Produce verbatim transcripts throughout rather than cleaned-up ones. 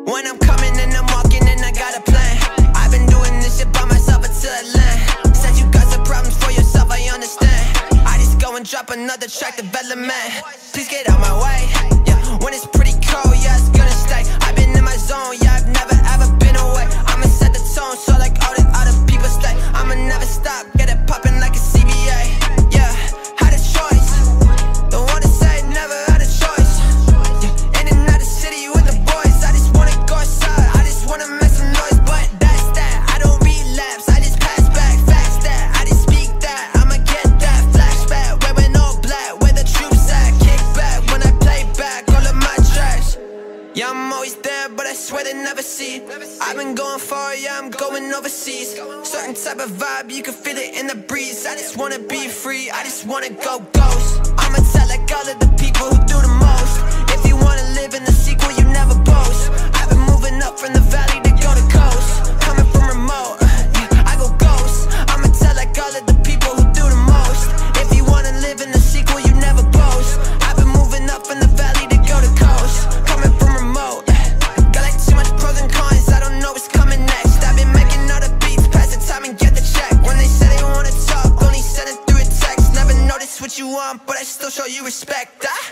When I'm coming and I'm walking and I got a plan. I've been doing this shit by myself until I land. Said you got some problems for yourself, I understand. I just go and drop another track development. Please get out my way, yeah. When it's pretty cold, yeah, it's gonna stay. I've been in my zone, yeah, I've never ever been away. I'ma set the tone, so like all the other people stay. I'ma never stop, get it poppin' like a C B A. Yeah, had a choice. Don't wanna say never had a choice. Yeah, in and out the city with the boys. I just wanna go outside, I just wanna make some noise. But that's that, I don't relapse, I just pass back. Fast that, I just speak that, I'ma get that. Flashback, wearing all black, where the troops at. Kick back when I play back all of my tracks. Yeah, I'm always there, but I swear they never see. I've been going far, yeah, I'm going overseas. Certain type of vibe, you can feel it in the breeze. I just wanna be free, I just wanna go ghost. I'ma tell like all of the people who do the most. If you wanna live in the sequel, you never boast. I've been moving up from the valley to go to coast. Coming from remote, yeah, I go ghost. I'ma tell like all of the people who do the most. If you wanna live in the sequel, you never boast. I've been moving up from the valley to go to coast. Coming from remote, got like too much pros and cons, I don't know what's coming next. I've been making all the beats, pass the time and get the check. When they say they wanna talk, only send it through a text. Never notice what you want, but I still show you respect. I,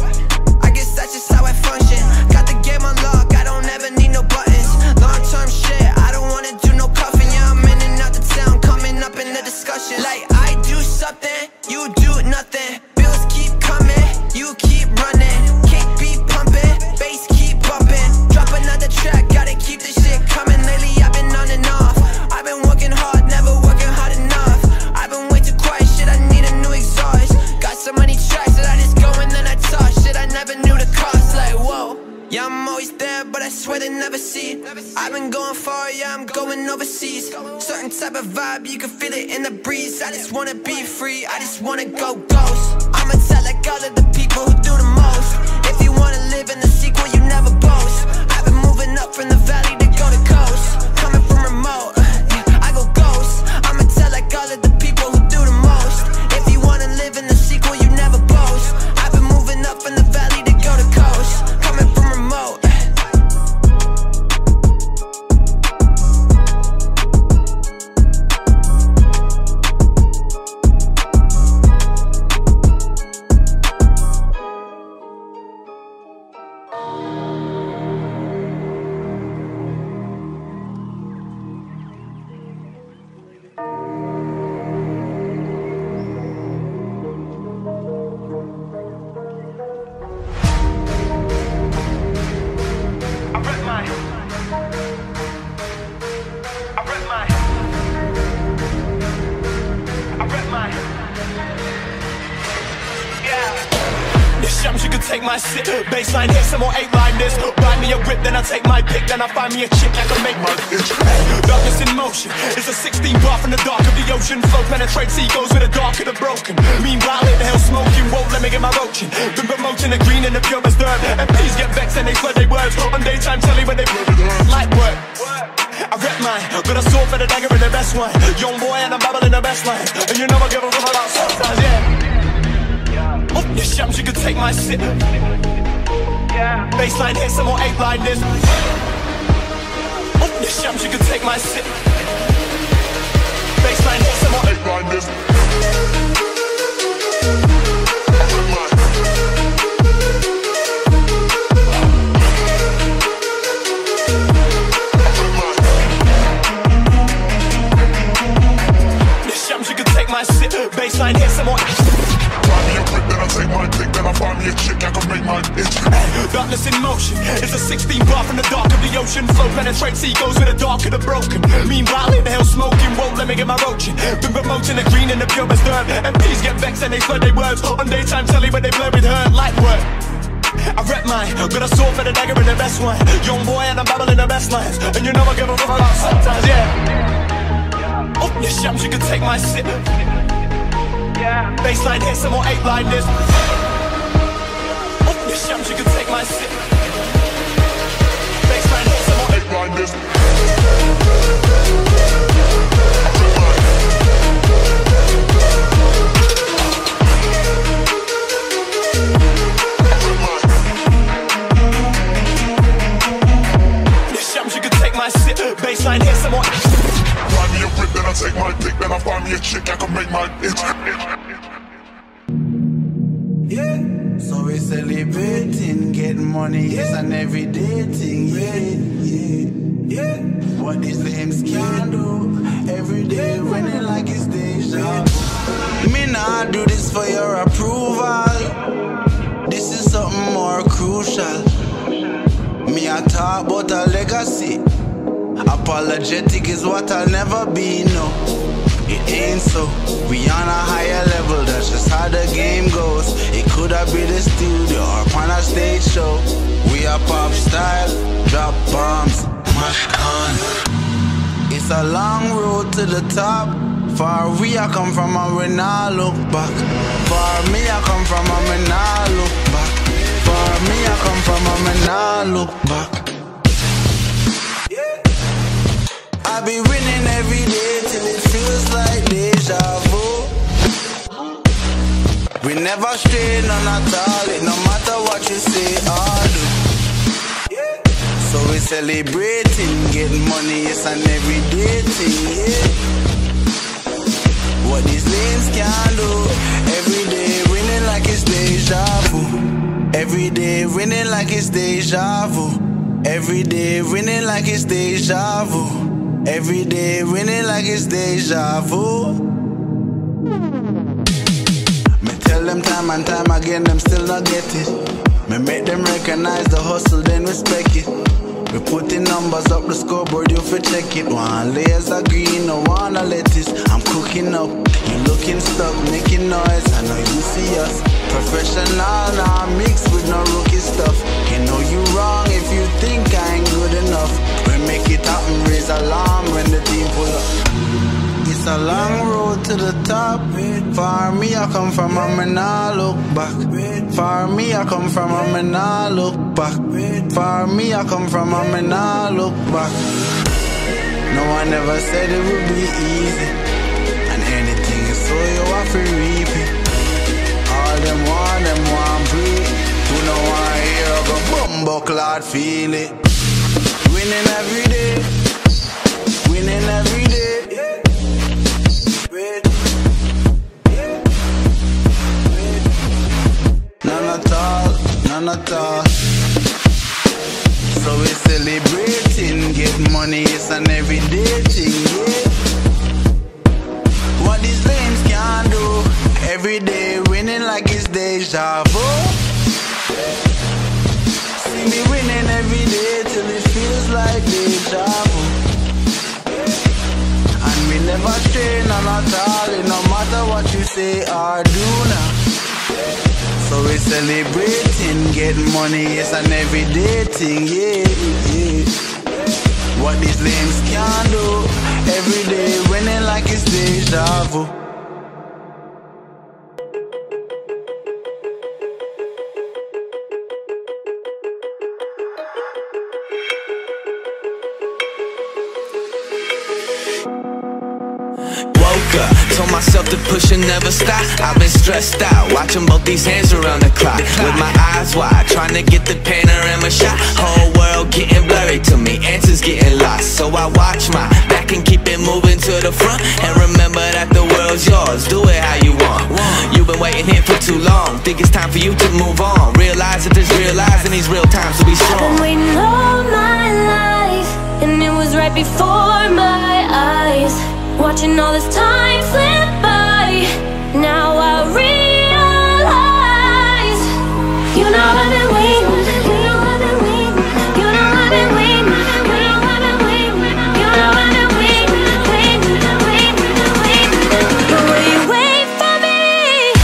I guess that's just how I function. Got the game on lock, I don't ever need no buttons. Long term shit, I don't wanna do no cuffing. Yeah, I'm in and out the town, coming up in the discussion. Like I do something, you do nothing. Bills keep coming, you keep running. Kick beat pumping, bass keep bumping. Drop another track, gotta keep this shit coming. Lately I've been on and off, I've been working hard, never working hard enough. I've been way too quiet, shit, I need a new exhaust. Got so many tracks that I just go and then I talk. Shit, I never knew the cost, like whoa. Yeah, I'm always there, but I swear they never see. I've been going far, yeah, I'm going overseas. Certain type of vibe, you can feel it in the breeze. I just wanna be free, I just wanna go ghost. I'ma tell like all of the people who do the most. If you wanna live in the sequel, you never boast. I've been moving up from the valley to go to coast. Coming from remote, yeah, I go ghost. I'ma tell like all of the people who do the most. If you wanna live in the sequel, you never boast. I've been moving up from the valley to go to coast. Coming from remote. My sit, baseline hit, some more eight line this. Buy me a whip, then I take my pick, then I find me a chick that can make my itch. Darkness in motion, it's a sixteen bar from the dark of the ocean. Flow penetrates egos with the dark of the broken. Meanwhile, in the hell smoking, won't let me get my roaching. Been promoting the green and the purest dirt. And please get vexed and they swear they words. On daytime telly when they light work. I rep mine, got a sword for the dagger in the best one. Young boy and I'm babbling the best line. And you know I give a fuck about sometimes, yeah. Oh, your shams, you can take my sip. Yeah. Baseline hit, some more eight line this. Oh, your shams, you can take my sip. Baseline hit, some more eight line this. Your shams, you can take my sip. Baseline hit, some more. Then I take my pick, then I find me a chick that can make my itch. Darkness in motion, it's a sixteen bar from the dark of the ocean. Flow penetrates egos with the dark of the broken. Meanwhile, in the hell smoking, won't let me get my roaching. Been promoting the green and the purest dirt. And please get vexed and they swear they words. On daytime telly when they blur with her, light work. I rep mine, got a sword for the dagger in the best one. Young boy and I'm babbling the best lines. And you know I give a fuck about sometimes, yeah. Oh, your shams, you can take my sip. Yeah. Baseline hit, some more eight line this. Oh, your shams, you can take my sip. Baseline hit, some more eight line this. take my pick, then I find me a chick that can make my itch. Yeah, so we're celebrating, getting money, it's an everyday thing. Yeah, yeah, yeah. What these lames can do, every day winning like it's deja. Me nah do this for your approval. This is something more crucial. Me I talk about a legacy. Apologetic is what I'll never be, no. It ain't so. We on a higher level, that's just how the game goes. It could have been the studio or on a stage show. We are pop style, drop bombs, mash on. It's a long road to the top. Far we I come from and we not look back. Far me I come from and we not look back. Far me I come from and we not look back. I be winning every day till it feels like deja vu. We never stray, none at all, it no matter what you say or do. So we celebrating, getting money, it's an everyday thing, yeah. What these lanes can do, every day winning like it's deja vu. Every day winning like it's deja vu. Every day winning like it's deja vu. Every day winning like it's deja vu. Me tell them time and time again, them still not get it. Me make them recognize the hustle, then respect it. We putting numbers up the scoreboard, you fi check it. One layers of green, no one of lettuce. I'm cooking up, you looking stuck, making noise. I know you see us, professional now, mixed with no rookie stuff. You know you wrong if you think I ain't good enough. We make it happen, raise alarm when the team pull up. It's a long road to the top. Far me I come from and me nah look back. Far me I come from and me nah look back. Far me I come from and me nah look back. No one ever said it would be easy, and anything is so you have to reap it. All them want, them want breathe. Who no want hear of a bumbo clot feel it. Winning every day, winning every day. None at all, none at all. So we're celebrating, get money, it's an everyday thing, yeah. What these lanes can do, every day winning like it's deja vu. See me winning every day till it feels like deja vu. And we never stray, none at all, it no matter what you say or do now. So we're celebrating, getting money, it's an everyday thing, yeah, yeah. What these lames can do, every day winning like it's deja vu. Told myself to push and never stop. I've been stressed out, watching both these hands around the clock. With my eyes wide, trying to get the panorama shot. Whole world getting blurry to me, answers getting lost. So I watch my back and keep it moving to the front. And remember that the world's yours, do it how you want. You've been waiting here for too long, think it's time for you to move on. Realize that there's real lies in these real times to be strong. I've been waiting all my life, and it was right before my eyes. Watching all this time slip by, now I realize. You know I've been waiting, you know I've been waiting, you know I've been waiting, you know I've been waiting, you know I've been waiting, waiting, waiting, waiting. But will you wait for me?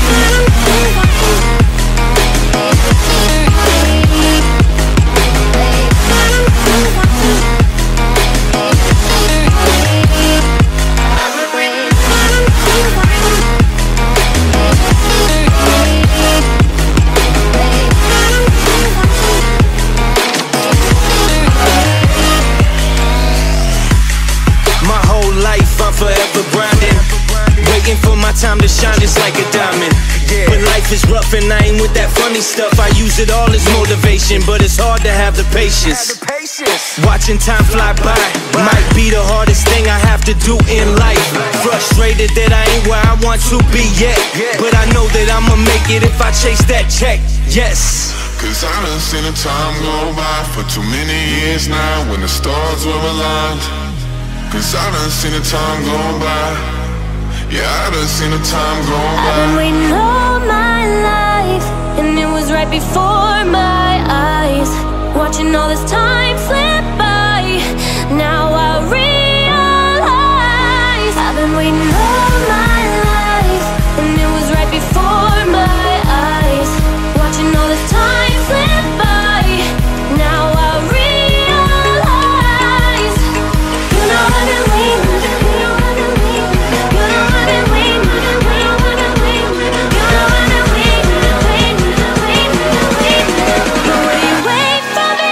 Forever grinding, waiting for my time to shine just like a diamond. When life is rough and I ain't with that funny stuff, I use it all as motivation, but it's hard to have the patience. gracious. Watching time fly by might be the hardest thing I have to do in life. Frustrated that I ain't where I want to be yet, but I know that I'ma make it if I chase that check. Yes. Cause I done seen the time go by for too many years now when the stars were aligned. Cause I done seen the time go by. Yeah, I done seen the time go by. I've been waiting all my life, and it was right before my eyes. Watching all this time slip by, now I realize I've been waiting all my life, and it was right before my eyes. Watching all this time slip by, now I realize. You know I've been waiting, you know I've been waiting, you know I've been waiting, you know I've been waiting, you know I've been waiting, waiting, waiting, waiting. But will you wait for me?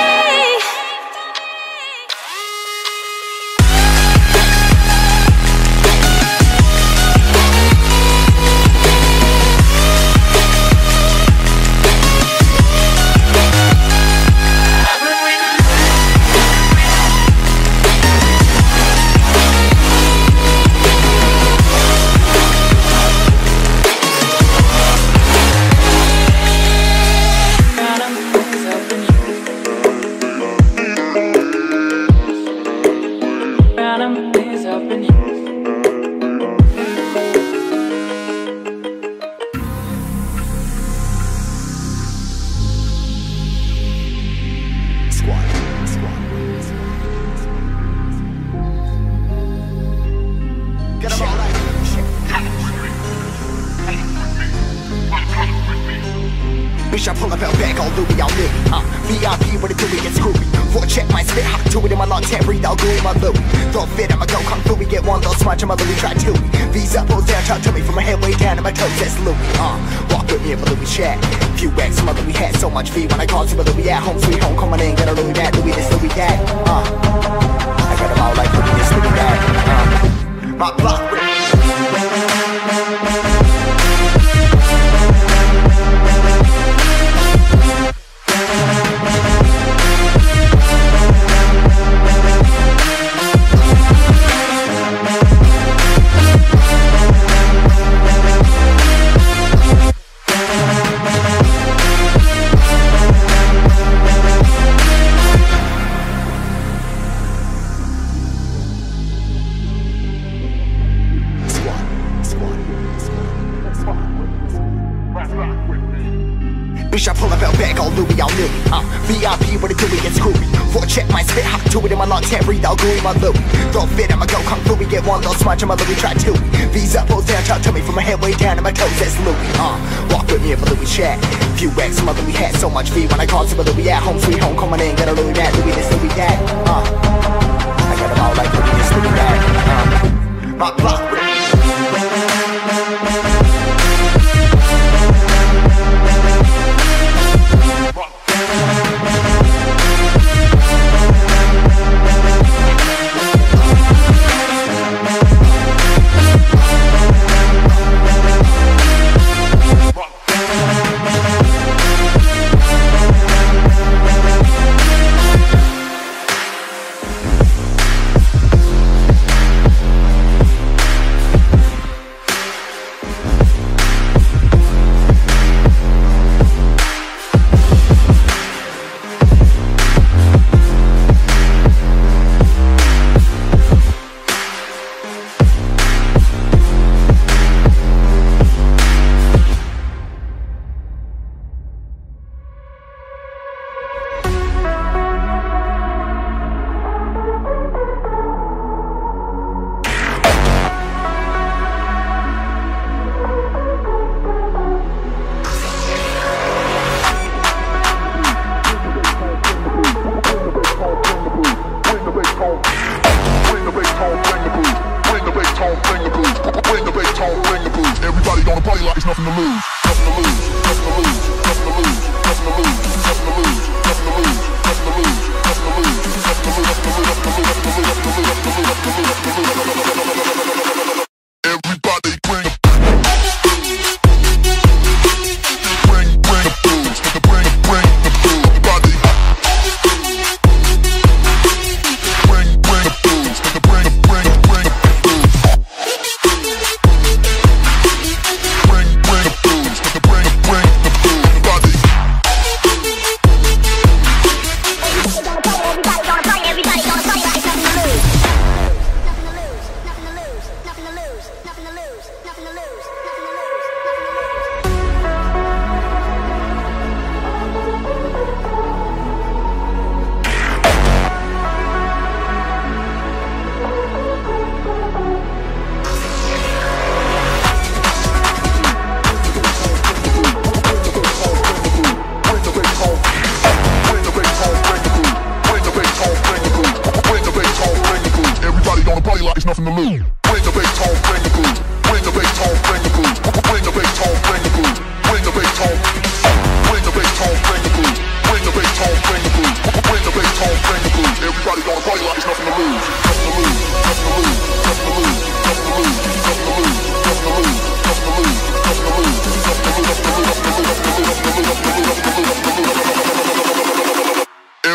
Bitch, I pull up out back all Louis, all Louis. Uh, V I P, what it do, we get screwy. Four check my spit, hot to it in my lungs, can't breathe, I'll go in my Louis. Throw a fit, I'ma go kung fu, we get one little smudge, I'm a Louis, try two. V's up, O's down, talk to me from my head way down to my toes, that's Louis. Uh, walk with me in my Louis chat. Few X, my Louis hat, so much V when I call to my Louis at home, sweet home, coming in, get a Louis that, Louis this, Louis that. Uh, I got them all like Louis this, Louis that. Uh, my block with me. Bitch, I pull up out back all Louis, all Louis. Uh, V I P, what it do, we get screwy. Four check my spit, hot to it in my lungs, can't breathe, I'll go in my Louis. Throw a fit, I'ma go kung fu, we get one little smudge, I'm a Louis, try two. V's up, O's down, talk to me from my head way down to my toes, that's Louis. Uh, walk with me in my Louis chat. Few X, my Louis hat, so much V when I call to my Louis at home, sweet home, coming in, get a Louis that, Louis this, Louis that. Uh, I got them all like Louis this, Louis that. Uh, my block with me.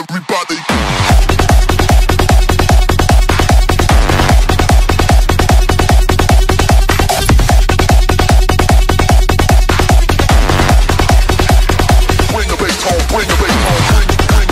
everybody. Bring the bass home, bring the bass home.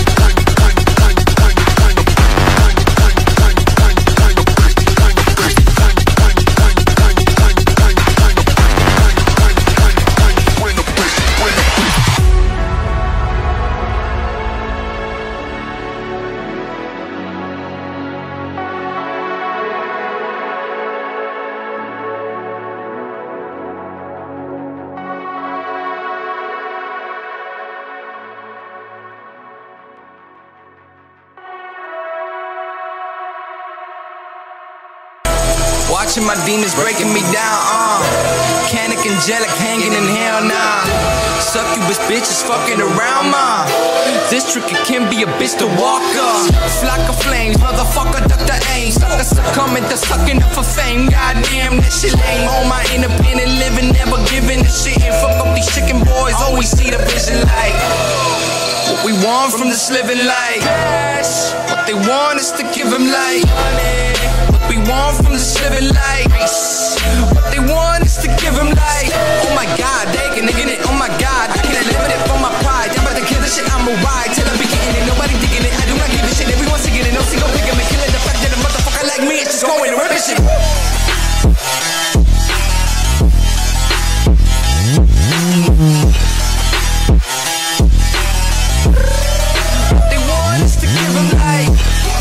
Watching my demons breaking me down, uh Canic angelic hanging in hell now. Succubus bitches fucking around, ma. This trick it can be a bitch to walk up. Flock of flames, motherfucker duck the aim. Sucker succumbing to sucking up for fame. Goddamn, that shit lame. On my independent living, never giving a shit. And fuck up these chicken boys, always see the vision like what we want from this living life. What they want is to give them life. We want from this living life. What they want is to give them life. Oh my god, they can nigga it. Oh my god, I can't limit it for my pride. I'm about to kill this shit, I'm a ride till I be getting it. Nobody digging it, I do not give a shit. Everyone's singing it, no single pick 'em and killing the fact that a motherfucker like me is just going to rip it shit. What they want is to give them life.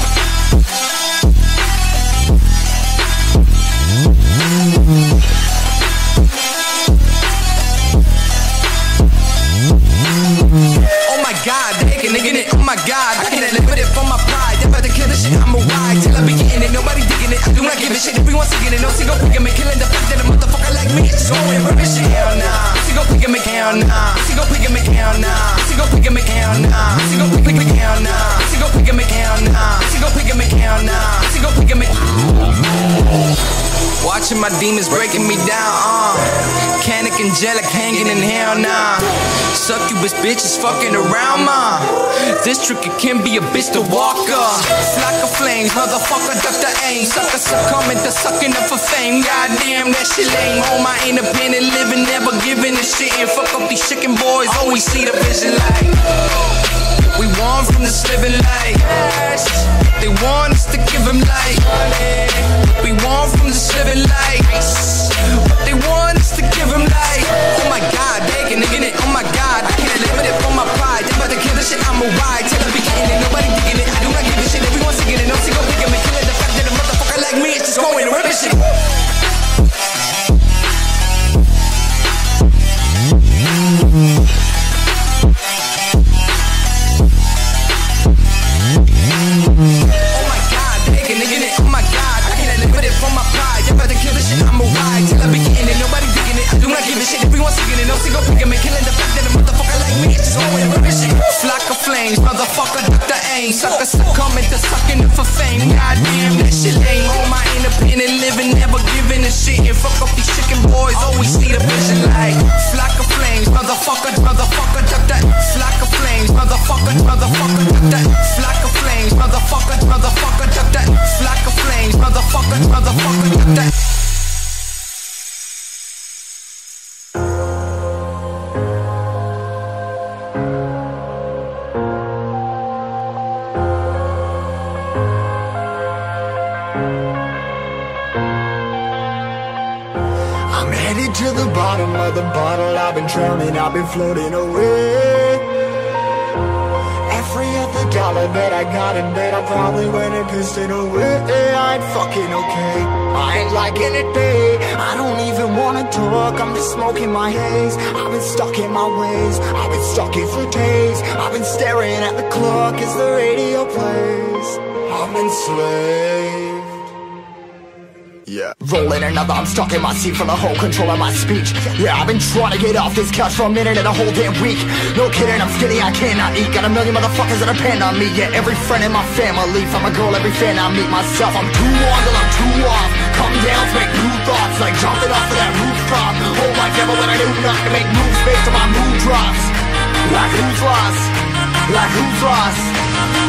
Oh my god, they can nigga it. Oh my god, I can't live with it for my pride. I'm about to kill this shit, I'm a ride till I be getting it. Nobody digging it, I do not give a shit. Everyone's singing it, no single pick 'em and killing the fact that a motherfucker like me is just going to rip shit. Hell nah, single pick 'em and hell nah, single pick 'em and hell nah, single pick 'em and hell nah, single pick 'em and hell nah, single pick 'em and hell nah, single pick 'em and hell nah, single pick 'em and. Watching my demons breaking me down, uh Canic angelic hanging in hell nah. Succubus bitches fucking around, ma. This trick it can be a bitch to walk up. Flock of flames, motherfucker duck the aim. Sucker succumbing to sucking up for fame. Goddamn, that shit lame. On my independent living, never giving a shit. And fuck up these chicken boys, always see the vision like we want from this living life. They want us to give them life. We want from this living life. What they want is to give them life. Oh my god, they can nigga it. Oh my god, I can't live with it for my pride. I'm about to kill this shit, I'm a ride till I be getting it. Nobody digging it, I do not give a shit. Everyone's singing it, no single pick 'em and killing the fact that a motherfucker like me is just going to rip this shit. Oh my god, they can nigga it. Oh my god, I can't live with it for my pride. I'm about to kill this shit, I'm a ride till I be getting it. Nobody digging it, I do not give a shit. Everyone's singing it, no single pick 'em and killing the fact that a motherfucker like me is just going to rip this shit. Flock of flames, motherfucker duck the aim. Sucker succumbing to sucking up for fame. Goddamn, that shit lame. On my independent living, never giving a shit. And fuck up these chicken boys, always see the vision like flock of flames, motherfucker, motherfucker duck that. Flock of flames, motherfucker, motherfucker duck that. Flock of flames, motherfucker, motherfucker duck that. Flock of flames, motherfucker, motherfucker duck that. I'm headed to the bottom of the bottle. I've been drowning, I've been floating away. Every other dollar that I got in bed, I probably went and pissed it away. I ain't fucking okay, I ain't liking it, babe. I don't even wanna talk, I'm just smoking my haze. I've been stuck in my ways, I've been stuck in for days. I've been staring at the clock as the radio plays. I'm enslaved. Yeah. Rolling another, I'm stuck in my seat for the whole control of my speech. Yeah, I've been trying to get off this couch for a minute and a whole damn week. No kidding, I'm skinny, I cannot eat. Got a million motherfuckers that depend on me. Yeah, every friend in my family, from a girl, every fan I meet myself. I'm too on till I'm too off. Come down to make new thoughts, like jumping off of that rooftop. Hold my devil when I do not to make moves based on my mood drops. Like who's lost? Like who's lost?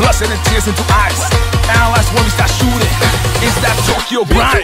blood, sweat, and tears into ice. Analyze when we start shooting. It's that Tokyo grind.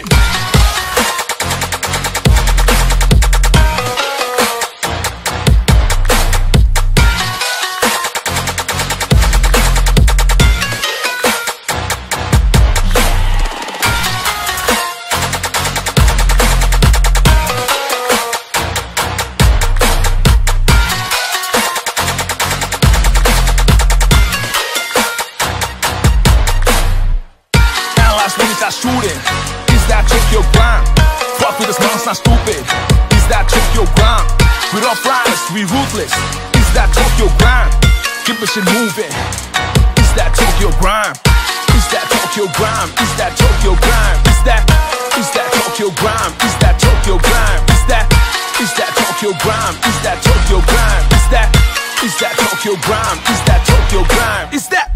Shooting, is that Tokyo grind? Fuck with us, it's not stupid. Is that Tokyo grind? We don't riders, we ruthless. Is that Tokyo grind? Keep the shit moving. Is that Tokyo grind? Is that Tokyo grind? Is that Tokyo grind? Is that, is that Tokyo grind? Is that Tokyo grind? Is that, is that Tokyo grind? Is that Tokyo grind? Is that, is that Tokyo grind? Is that Tokyo grind? Is that?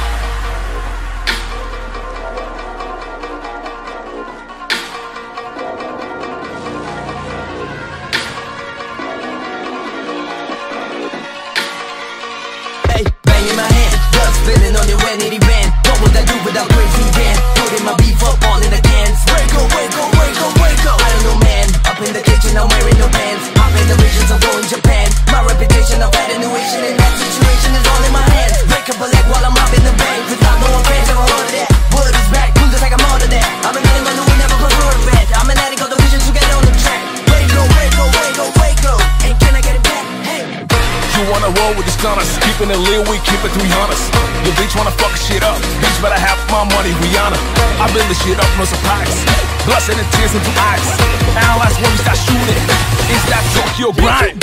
Spinning on your vanity band. What would I do without crazy Dan? Putting my beef up all in the cans. Waco, Waco, Waco, Waco. I don't know, man. Up in the kitchen, I'm wearing no pants. I'm in the visions, I'm going Japan. My reputation, I've had a new Asian, and that situation is all in my hands. Break up a leg while I'm up in the bank. Without no offense, never heard of that. Word is back, who's just like I'm out of that. I'm an animal who never prefer a vet. I'm an addict of the visions to get on the track. Waco, Waco, Waco, Waco. And can I get it back? Hey. You wanna roll with the stunners, keeping it real, we keep it three hundred. Your bitch wanna fuck shit up, bitch better have my money, Rihanna. I build this shit up, no surprise. Blood, sweat, and tears into eyes. Analyze when we start shooting. Is that Tokyo grind?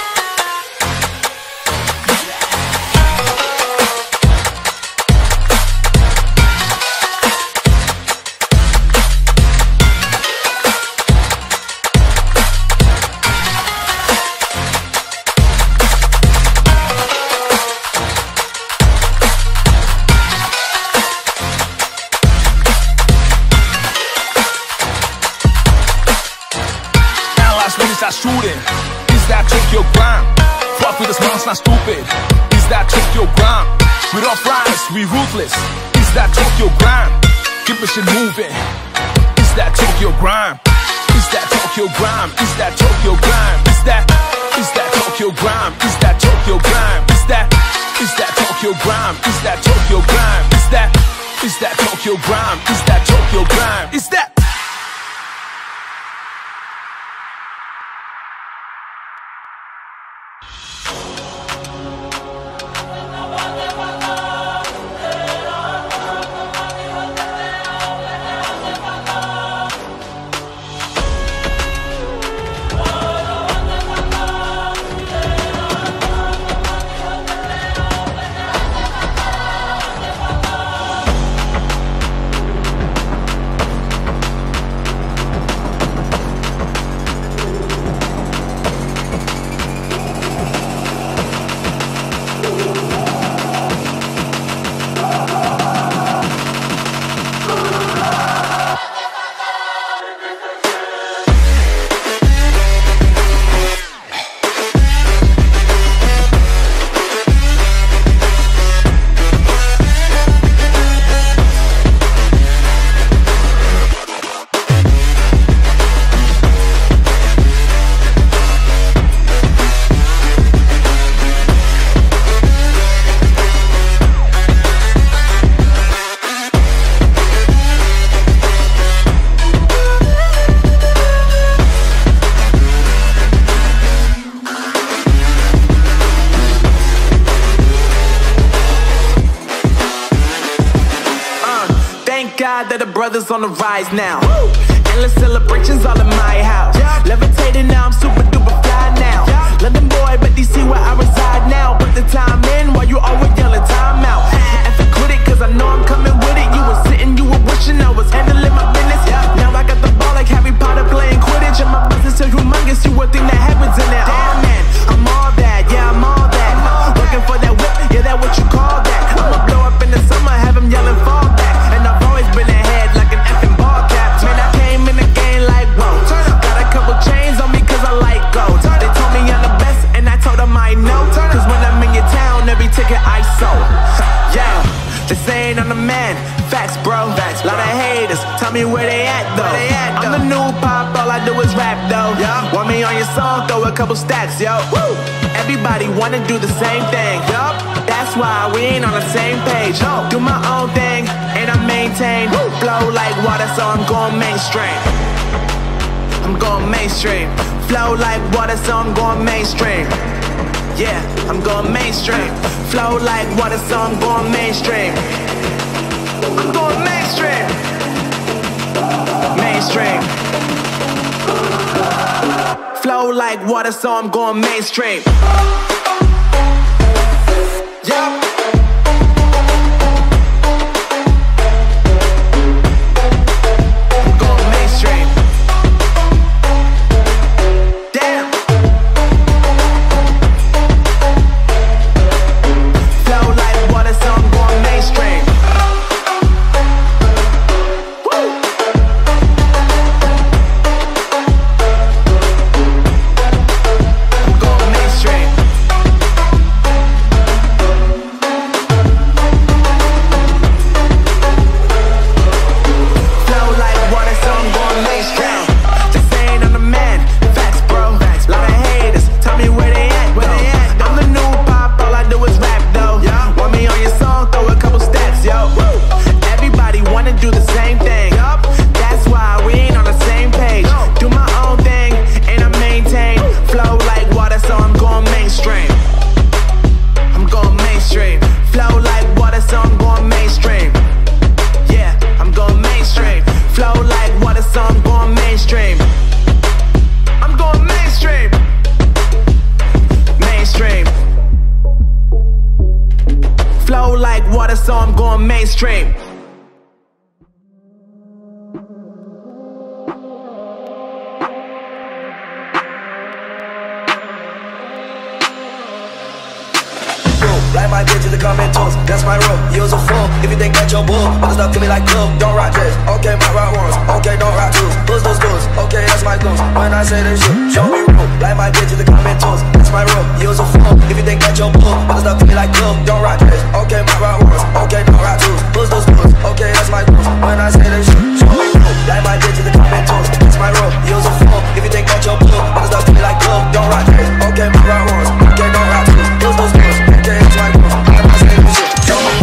Shooting, is that Tokyo grind? Fuck with us, it's not stupid. Is that Tokyo grind? We don't riders, we ruthless. Is that Tokyo grind? Keep the shit moving. Is that Tokyo grind? Is that Tokyo grind? Is that Tokyo grind? Is that, is that Tokyo grind? Is that Tokyo grind? Is that, is that Tokyo grind? Is that Tokyo grind? Is that, is that Tokyo grind? Is that Tokyo grind? Is that? That the brothers on the rise now. Woo! Endless celebrations all in my house. Yeah. Levitating now, I'm super duper fly now. Yeah. London boy, but D C where I reside now. Put the time in while you always yelling time out. And for quit it, cause I know I'm coming with it. You were sitting, you were wishing I was handling my business. Yeah. Now I got the ball like Harry Potter playing Quidditch. And my business is humongous, you would think that happens in there. Damn man, I'm all that, yeah I'm all that. Looking for that whip, yeah that what you call that. I'ma blow up in the summer, have him yelling fall back. And I've always been ahead like an effing ball cap. Man, I came in the game like whoa. Got a couple chains on me cause I like me where they at though. They at, though. I'm the new pop, all I do is rap though. Yeah. Want me on your song, throw a couple stacks, yo. Woo. Everybody wanna do the same thing. Yup. That's why we ain't on the same page. No. Do my own thing, and I maintain. Woo. Flow like water, so I'm going mainstream. I'm going mainstream. Flow like water, so I'm going mainstream. Yeah, I'm going mainstream. Flow like water, so I'm going mainstream. I'm going mainstream. Mainstream. Flow like water, so I'm going mainstream. Yup. Mainstream. Like my bitch to the comment toast, that's my rule. Use a fool if you think that you're bull. Other stuff to me like cool, don't rock this. Okay, my rock ones, okay, don't rock twos. Boost those dudes, okay, that's my goons. When I say this shit, show me rule. Like my bitch to the comment toast, that's my rule. Use a fool if you think that you're bull. Other stuff to me like cool, don't rock this. Okay, my rock ones, okay, don't rock twos. Boost those dudes, okay, that's my goons. When I say this shit, show me rule. Like my bitch to the comment toast, that's my rule. Use a fool if you think that you're bull. Other stuff to me like cool, don't rock this. Okay, my rock ones, okay, don't rock twos. Boost those dudes, okay, that's my goons. When I say this shit, show me.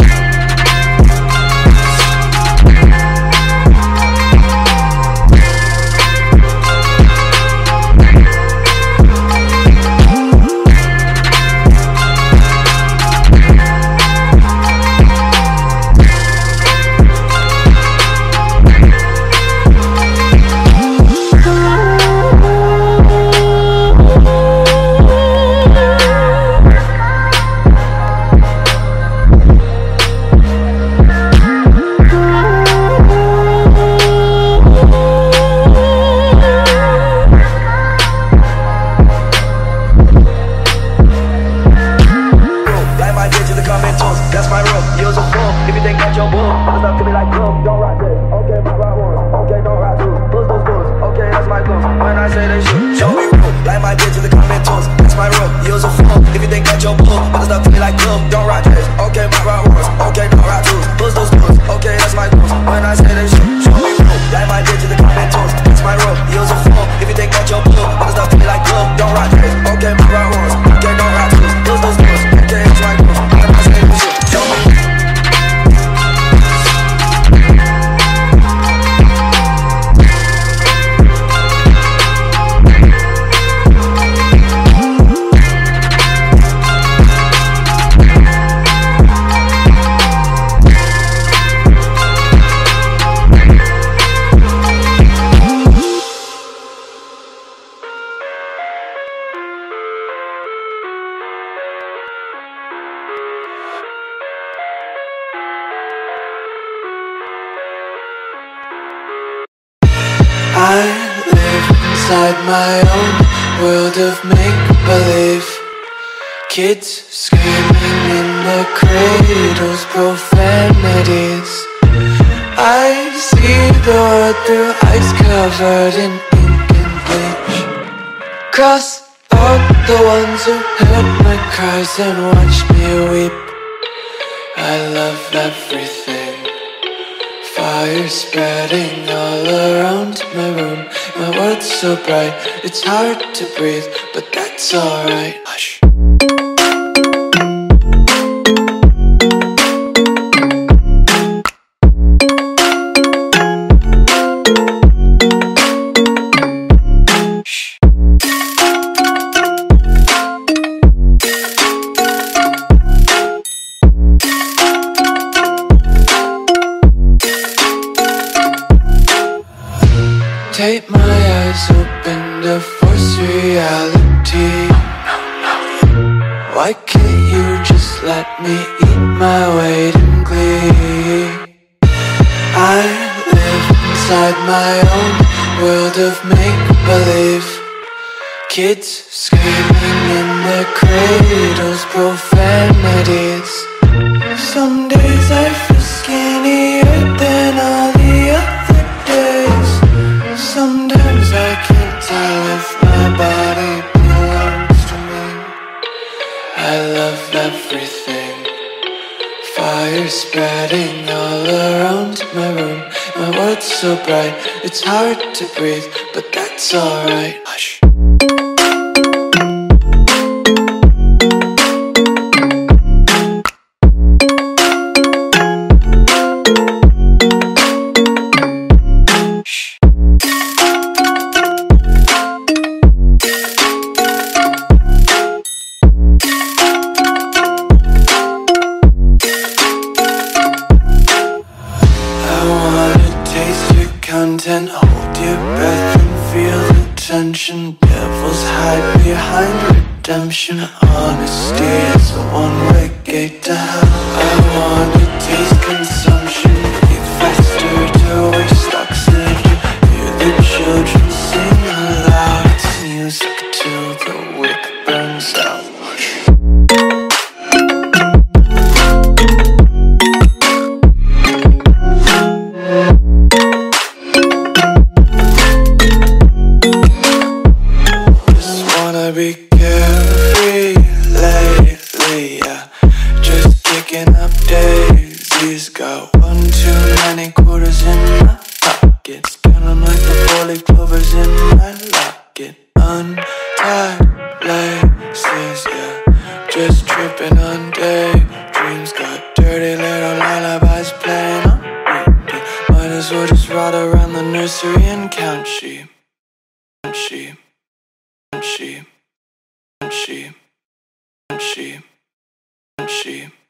I live inside my own world of make-believe. Kids screaming in their cradles, profanities. I see the world through eyes covered in ink and bleach. Cross out the ones who heard my cries and watched me weep. I love everything. Far Fire spreading all around my room. My world's so bright, it's hard to breathe, but that's alright. Hush. Take my eyes open to force reality. Why can't you just let me eat my weight in glee? I live inside my own world of make-believe. Kids screaming in their cradles, profanities. Some days I feel skinnier than all the other days. Sometimes I can't tell if my body belongs to me. I love everything. Fire spreading all around my room. My world's so bright, it's hard to breathe, but that's alright. Hush. Content, hold your breath and feel the tension. Devils hide behind redemption. Honesty is a one-way gate to hell. I wanna taste consumption, breathe faster to waste oxygen. Hear the children sing aloud. It's music till the wick burns out. Be carefree lately, yeah. Just kicking up daisies. Got one too many quarters in my pockets. Counting like the four-leaf clovers in my locket. Untied laces, yeah. Just tripping on daydreams. Got dirty little lullabies playing on repeat. Might as well just ride around the nursery and count sheep. Count sheep. Count sheep. Sheep, sheep, sheep.